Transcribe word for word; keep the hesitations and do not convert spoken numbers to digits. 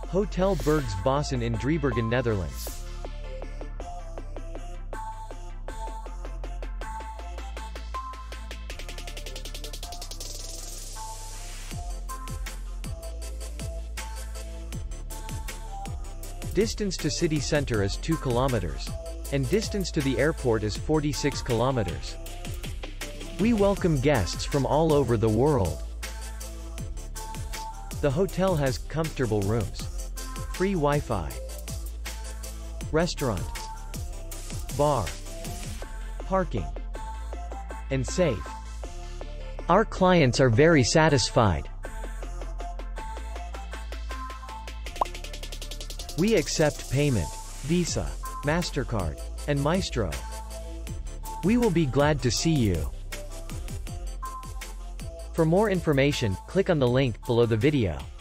Hotel Bergse Bossen in Driebergen, Netherlands. Distance to city center is two kilometers. And distance to the airport is forty-six kilometers. We welcome guests from all over the world. The hotel has comfortable rooms, free Wi-Fi, restaurant, bar, parking, and safe. Our clients are very satisfied. We accept payment, Visa, MasterCard, and Maestro. We will be glad to see you. For more information, click on the link below the video.